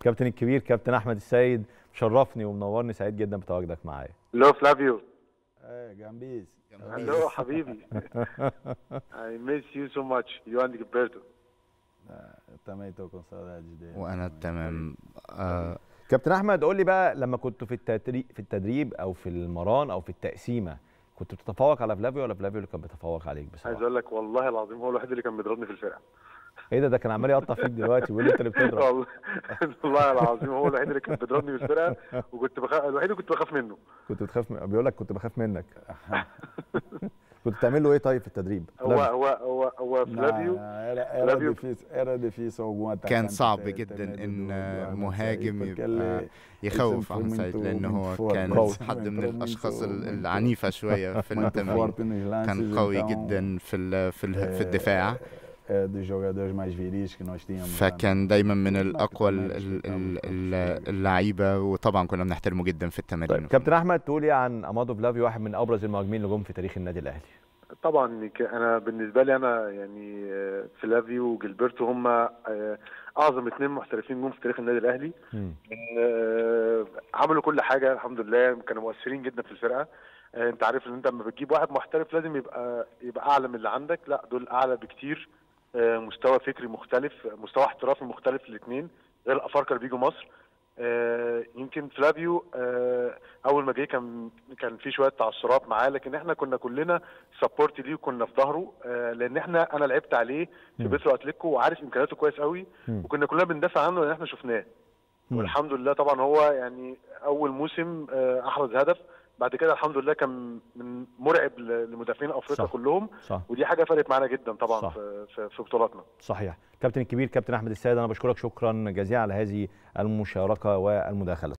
كابتن الكبير كابتن احمد السيد، مشرفني ومنورني، سعيد جدا بتواجدك معايا. لو فلافيو. جامبيز. هلو حبيبي. I miss you so much. You and Gilberto. também estou com saudades dele. وانا تمام. كابتن احمد، قول لي بقى، لما كنتوا في التدريب او في المران او في التقسيمه، كنت بتتفوق على فلافيو ولا فلافيو اللي كان بيتفوق عليك بصراحه؟ عايز اقول لك والله العظيم هو الوحيد اللي كان بيضربني في الفرقه. ايه ده كان عمال يقطع فيك دلوقتي ويقول لي انت اللي بتضرب. والله العظيم هو الوحيد اللي كان بيضربني في الفرقه، وكنت الوحيد اللي كنت بخاف منه. كنت بتخاف بيقول لك كنت بخاف منك. كنت بتعمل له ايه طيب في التدريب؟ هو فلافيو. era difícil algum atacante. كان صعب جدا ان مهاجم يبقى يخوف احمد سعيد، لان هو كان حد من الاشخاص العنيفه شويه في التمرين. كان قوي جدا في الدفاع، dos jogadores mais viris que nós tínhamos. فكان دايما من الاقوى اللعيبه، وطبعا كنا بنحترمه جدا في التمارين. طيب كابتن احمد، تقول ايه عن امادو فلافيو، واحد من ابرز المهاجمين اللي جم في تاريخ النادي الاهلي؟ طبعا انا بالنسبه لي انا يعني فلافيو وجilberto هم اعظم اثنين محترفين جم في تاريخ النادي الاهلي. عملوا كل حاجه الحمد لله، كانوا مؤثرين جدا في الفرقه. انت عارف ان انت لما بتجيب واحد محترف لازم يبقى اعلى من اللي عندك، لا دول اعلى بكتير. مستوى فكري مختلف، مستوى احترافي مختلف الاثنين، غير الافارقه اللي بيجوا مصر. يمكن فلافيو اول ما جه كان في شويه تعثرات معاه، لكن احنا كنا كلنا سبورت ليه وكنا في ظهره، لان انا لعبت عليه في بيترو اتليكو وعارف امكانياته كويس قوي، وكنا كلنا بندافع عنه لان احنا شفناه. والحمد لله طبعا هو يعني اول موسم احرز هدف، بعد كده الحمد لله كان من مرعب لمدافعين افريقيا كلهم. صح. ودي حاجه فرقت معانا جدا طبعا. صح. في بطولاتنا. صحيح. كابتن الكبير كابتن احمد السيد، انا بشكرك شكرا جزيلا على هذه المشاركه والمداخله.